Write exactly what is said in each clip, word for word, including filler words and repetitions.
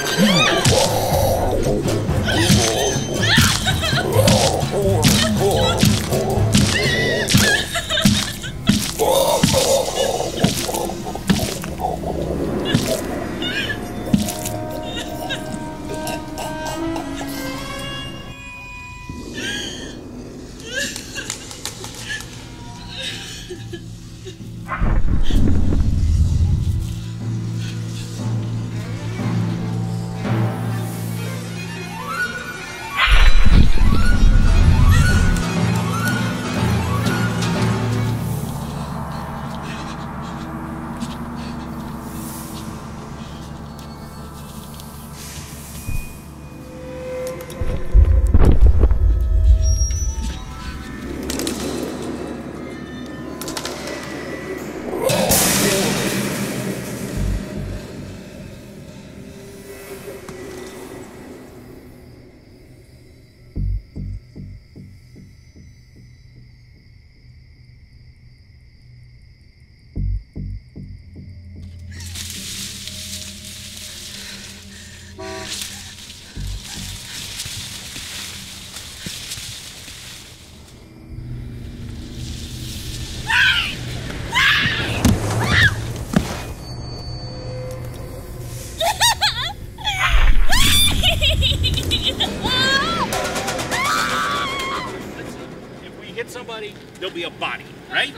There'll be a body, right?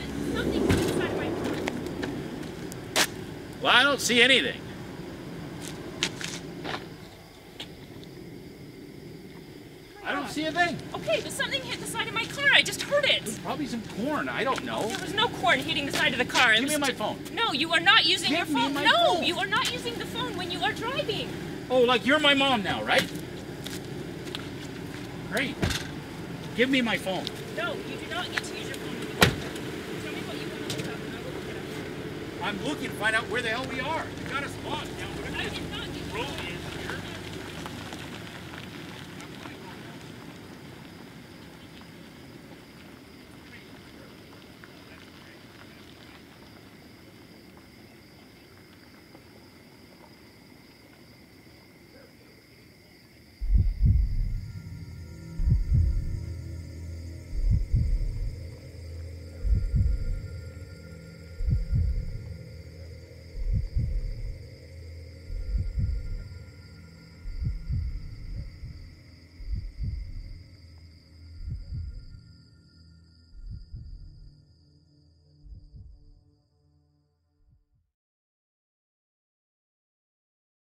Well, I don't see anything. I don't see a thing. Okay, but something hit the side of my car. I just heard it. There's probably some corn. I don't know. There was no corn hitting the side of the car. Give me my phone. No, you are not using Give your me phone. my No, phone. you are not using the phone when you are driving. Oh, like you're my mom now, right? Great. Give me my phone. No, you do not get to use your phone. Tell me what you want to look up and I will look it up. I'm looking to find out where the hell we are. You got us lost now. I did not get road is.